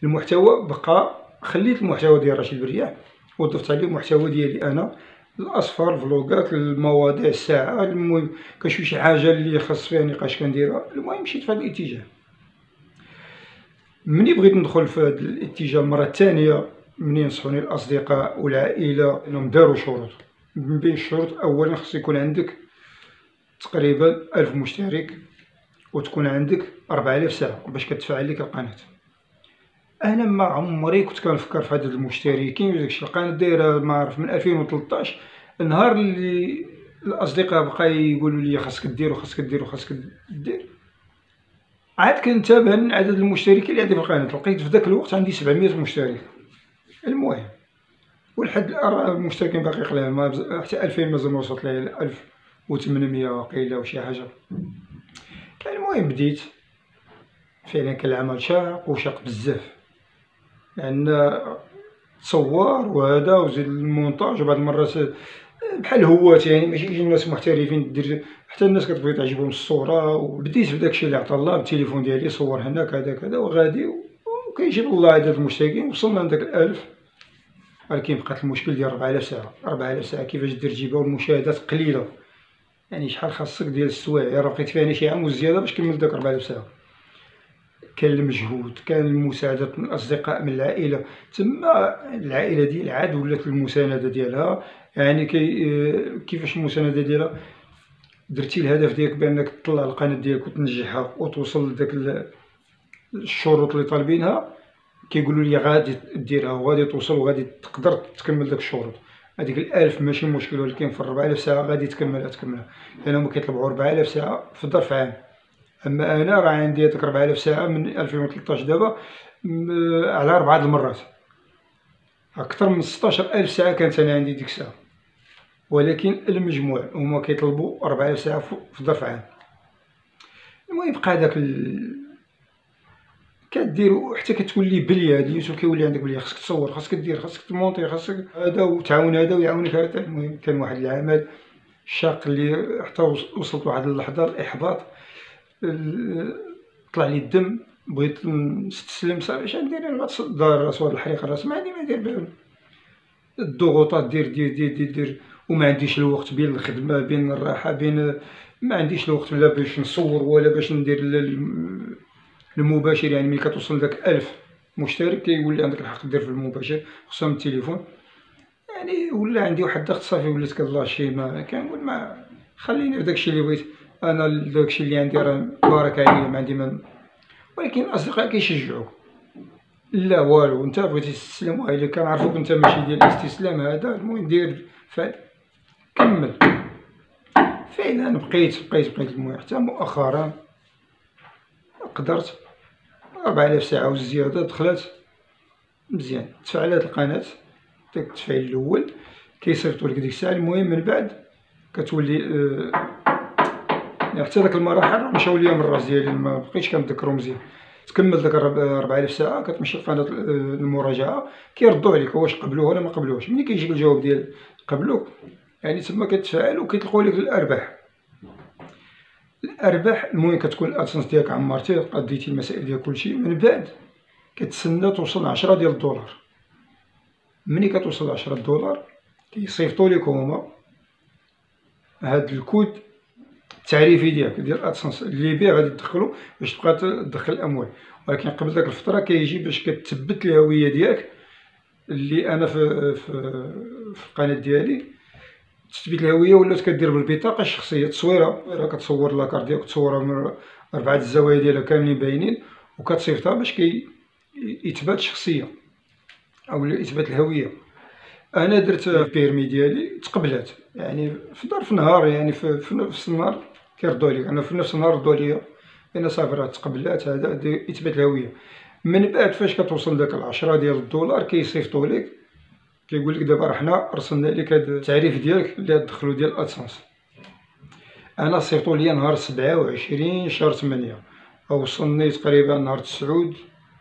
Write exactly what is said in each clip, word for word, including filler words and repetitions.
المحتوى بقى، خليت المحتوى ديال رشيد بالرياح وضفت عليه المحتوى ديالي انا، الاصفار، الفلوقات، المواضيع، الساعه، المهم كنشوف شي حاجه اللي خاص فيها نقاش كنديرها. المهم مشيت في هذا الاتجاه. مني بغيت ندخل في هذا الاتجاه المره الثانيه، مني نصحوني الاصدقاء والعائله انهم داروا شروط. من بين الشروط اولا خص يكون عندك تقريبا ألف مشترك وتكون عندك أربعة آلاف ساعه باش كتفعل لك القناه. انا ما عمري كنت كنفكر في عدد المشتركين وداكشي. القناه دايره ما عرف من ألفين وثلاثطاش، النهار اللي الاصدقاء بقى يقولوا لي خاصك دير وخاصك دير وخاصك دير، عاد كنتابع عدد المشتركين اللي عندي في القناه، لقيت في ذاك الوقت عندي سبعمية مشترك. المهم ولحد الان المشتركين باقي قليل، ما بز... حتى ألفين مازال ما وصلت ليه، ألف وثمنمية وقيله وشي حاجه. المهم بديت فعلا كان العمل شاق وشاق بزاف، لأن تصور وهذا وزيد المونتاج وبعض المرات بحال هوات، يعني ماشي يجيو ناس محترفين دير، حتى الناس كتبغي تعجبهم الصوره. وبديت في داكشي اللي عطا الله بالتليفون ديالي، صور هنا كذا كذا وغادي، وكيجيب الله عدد المشتركين. وصلنا لداك الألف، ولكن بقات المشكل ديال أربعة آلاف ساعه. أربعة آلاف ساعه كيفاش دير تجيبها والمشاهدات قليله؟ يعني شحال خاصك ديال السوايع؟ راه بقيت فيها انا شي عام وزياده باش كملت داك أربعة آلاف ساعه. كان المجهود، كان المساعدة من الأصدقاء، من العائلة. تما العائلة ديال عاد ولات المساندة ديالها. يعني كي كيفاش المساندة ديالها؟ درتي الهدف ديالك بأنك تطلع القناة ديالك وتنجحها وتوصل لداك الشروط اللي طالبينها، كيقولوا لي غادي ديرها وغادي توصل وغادي تقدر تكمل داك الشروط. هذيك الألف ماشي مشكل، ولكن في أربعة آلاف ساعة غادي تكملها تكملها لأنهم يعني كيطلبوا أربعة آلاف ساعة في ظرف عام. اما انا راه عندي هذيك أربعة آلاف ساعه من ألفين وثلاثطاش دابا على اربعه المرات، اكثر من ستطاش ألف ساعه كانت انا عندي ديك الساعه. ولكن المجموع هما كيطلبوا أربعة آلاف ساعه في ظرف عام. المهم بقى داك ال... كدير حتى كتولي بليه، هاد اليوتيوب كيولي عندك بليه، خاصك تصور، خاصك دير، خاصك تمونطي، خاصك هذا وتعاون هذا ويعاونك هذا. المهم كان واحد العمل شاق اللي حتى وصلت لواحد اللحظه الاحباط، طلع لي الدم، بغيت نستسلم. صافي اش غندير انا؟ دار راس واحد الحريقه راس، ما عندي ما ندير بها. الضغوطات دير دير دير دير دير وما عنديش الوقت بين الخدمه بين الراحه بين، ما عنديش الوقت لا باش نصور ولا باش ندير المباشر. يعني ملي كتوصل داك ألف مشترك كيولي عندك الحق دير في المباشر خصوصا من التليفون. يعني ولا عندي واحد الضغط، صافي وليت كنلاشي، ما كنقول ما خليني في داكشي اللي بغيت انا، داكشي اللي عندي راه بارك عليا، ما عندي من. ولكن الاصدقاء كيشجعوك، لا والو انت بغيتي تستسلم، والا كنعرفوك انت ماشي ديال الاستسلام هذا. المهم دير فعل كمل. فعلا بقيت بقيت بقيت المهم حتى مؤخرا قدرت أربعة آلاف ساعه وزياده دخلت مزيان. تفعلت القناه، داك التفعيل الاول كيصيفطوا لك ديك الساعه. المهم من بعد كتولي أه حتى داك المراحل مشاو ليا من الراس ديالي، ما بقيتش كنتذكرو مزيان. تكمل داك أربعة آلاف ساعه كتمشي لقناه المراجعه، كيردوا عليك واش قبلوه ولا ما قبلوهش. ملي كيجيك الجواب ديال قبلوك، يعني تما كتفعل وكيطلقوا لك الارباح. الارباح المهم كتكون الادسنس ديالك عمرتيه، قضيتي المسائل ديال كلشي. من بعد كتسنى توصل عشرة ديال الدولار. ملي كتوصل عشرة دولار كيصيفطوا لك هما هاد الكود التعريفي ديالك ديال الادسنس اللي بيه غادي تدخلو باش تبقى تدخل الاموال. ولكن قبل داك الفتره كيجي باش كتثبت الهويه ديالك، اللي انا في في, في القناه ديالي تثبيت الهويه ولات كدير بالبطاقه الشخصيه، تصويره كتصور لاكارت ديالك، تصورها من اربعه الزوايا ديالها كاملين باينين، وكتصيفطها باش كي يثبت الشخصيه او اثبات الهويه. انا درت البيرمي ديالي تقبلات، يعني في ظرف نهار، يعني في, في نفس النهار كيردوا عليك. انا في نفس النهار ردوا عليا انا صافي راه تقبلات، هذا اثبات الهويه. من بعد فاش كتوصل داك العشرة ديال الدولار كيصيفطوا لك، كيقول لك دابا راه حنا رسلنا لك هذا التعريف ديالك اللي غتدخلو ديال الادسنس. انا صيفطوا لي نهار سبعة وعشرين شهر ثمانية، وصلني تقريبا نهار تسعود.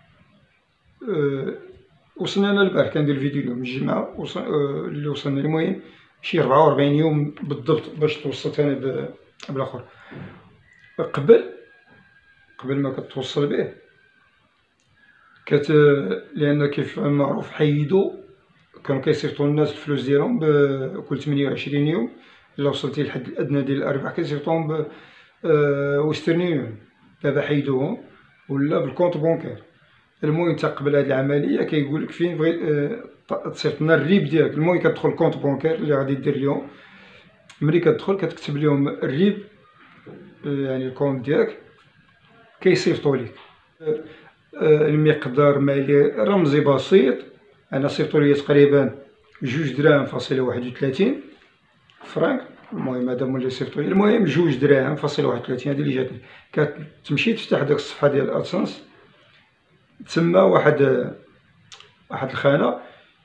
أه وصلنا انا البارح كندير الفيديو اليوم الجمعه وصل... أه اللي وصلنا. المهم شي أربعة وأربعين يوم بالضبط باش توصلت انا بالاخر. قبل قبل ما كتوصل به كت لان كيف معروف حيدوا كانوا كيصيفطوا الناس الفلوس ديالهم بكل ثمانية وعشرين يوم. الا وصلتي للحد الادنى ديال الارباح كيصيفطوهم ب ويسترن يونيون. دابا حيدوهم ولا بالكونط بونكير. المهم حتى قبل هاد العمليه كيقول لك فين بغي اه تصيفط لنا الريب ديالك. المهم كتدخل الكونط بونكير اللي غادي دير اليوم، ملي كتدخل كتكتب لهم الريب يعني الكونط ديالك كيصيفطوا لك المقدار مالي رمزي بسيط. انا صيفطوا لي تقريبا جوج دراهم فاصله واحد وثلاثين فرانك. المهم هذا هما اللي صيفطوا لي. المهم جوج دراهم فاصله واحد وثلاثين هذه اللي جاتني. كتمشي تفتح داك الصفحه ديال ادسنس، تسمى واحد واحد الخانه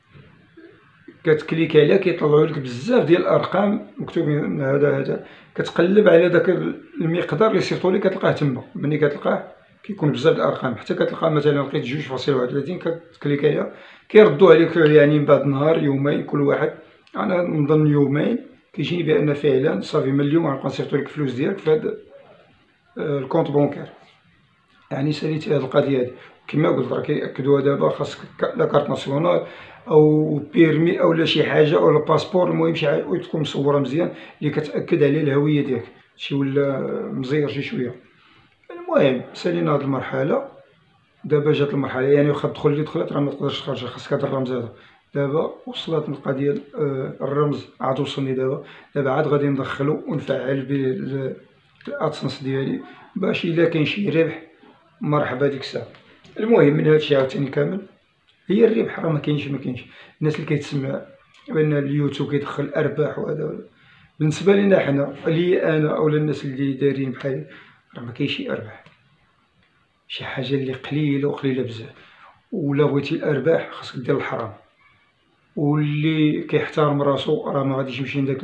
كتكليك عليها كيطلعوا لك بزاف ديال الارقام مكتوبين هذا هذا. كتقلب على داك المقدار اللي صيفطوا لي كتلقاه تما. ملي كتلقاه كيكون بزاف د الارقام، حتى كتلقى مثلا لقيت جوج فاصله واحد وثلاثين كتكليك عليها كيردوا عليك يعني من بعد نهار يومين كل واحد. انا نظن يومين كيجيني بان فعلا صافي من اليوم غنبقى نصيفطوا لك الفلوس ديالك في هذا الكونط بونكير. يعني ساليتي هذه القضيه هذه. كما قلت راه كيأكدوها دابا خاصك لا كارت ناسيونال او بيرمي او لا شي حاجه او الباسبور. المهم شي حاجه تكون مصوره مزيان اللي كتاكد عليه الهويه ديالك. شي ولا مزير شي شويه. المهم سالينا هذه المرحله. دابا جات المرحله يعني واخا تدخل اللي دخلت راه ما تقدرش تخرج، خاصك هذا الرمز هذا. دابا وصلت النقطه ديال الرمز عاد وصلني. دابا دابا عاد غادي ندخلو ونفعل به الادسنس ديالي باش الا كاين شي ربح مرحبا ديك الساعه. المهم من هادشي عاوتاني كامل هي الربح راه ما كاينش ما كاينش. الناس اللي كيتسمع بان اليوتيوب كيدخل ارباح وهذا، بالنسبه لينا حنا لي انا اولا الناس اللي دايرين بحالي راه ما كاينش شي ارباح. شي حاجه اللي قليله وقليله بزاف. ولا بغيتي الارباح خاصك دير الحرام. واللي كيحترم راسو راه ما غاديش يمشي لداك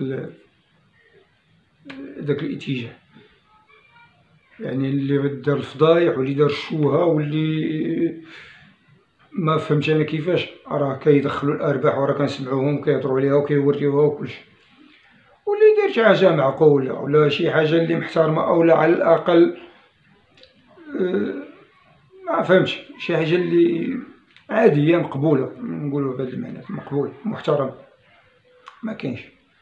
داك الاتجاه. يعني اللي دار الفضايح واللي دار الشوهه واللي ما فهمتش انا كيفاش راه كيدخلوا الارباح وراه كنسمعوهم كيهضروا عليها وكيوريوها وكلشي. واللي يدير شي حاجه معقوله ولا شي حاجه اللي محترمه او لا على الاقل أه ما فهمتش شي حاجه اللي عاديه مقبوله نقولوا بهذا المعنى مقبول محترم ما كاينش.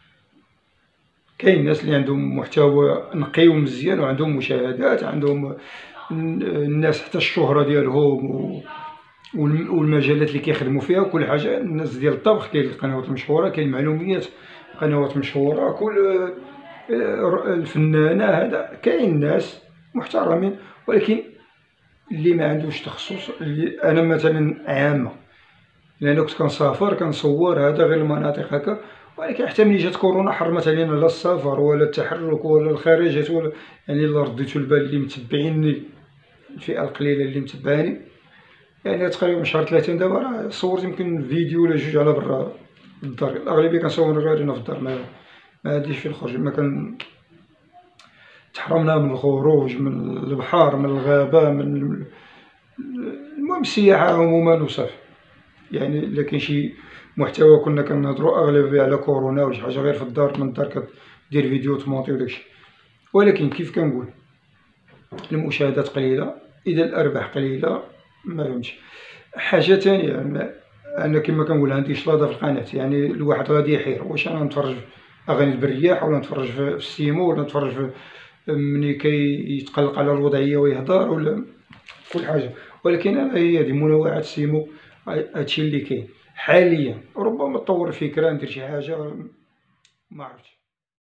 كاين ناس اللي عندهم محتوى نقي ومزيان وعندهم مشاهدات، عندهم الناس حتى الشهره ديالهم والمجالات اللي كيخدموا فيها وكل حاجه. الناس ديال الطبخ كاين القنوات المشهوره، كاين المعلوميات قنوات مشهوره، كل الفنانه هذا كاين ناس محترمين. ولكن اللي ما عندوش تخصص اللي انا مثلا عامه لان كنت كنسافر كنصور هذا غير المناطق هكا. ولكن حتى ملي جات كورونا حرمت علينا لا السفر ولا التحرك ولا الخارجات ولا يعني الا رديتو البال اللي متبعيني الفئه القليله اللي متبعاني يعني تقريبا شهر ثلاثين دابا راه صورت يمكن فيديو ولا جوج على برا الدار. الاغلبيه كنصور غير هنا في الدار، ما ما غاديش فين نخرج. ما كان تحرمنا من الخروج من البحر من الغابه من المهم السياحه عموما وصافي. يعني الا كاين شي محتوى كنا كنهضروا اغلبيه على كورونا ولا شي حاجه غير في الدار من الدار كدير فيديو تمونطي وداكشي. ولكن كيف كنقول المشاهدات قليله اذا الارباح قليله ما فهمتش. حاجه ثانيه انا كما كنقول عندي شلاضه في القناه. يعني الواحد غادي يحير واش انا نتفرج اغاني بالرياح ولا نتفرج في السيمو ولا نتفرج في ملي كيتقلق على الوضعيه ويهضر ولا كل حاجه. ولكن انا هي هذه منوعات السيمو هادشي اللي كاين حاليا. ربما تطور فكره ندير شي حاجه ما عرفتش.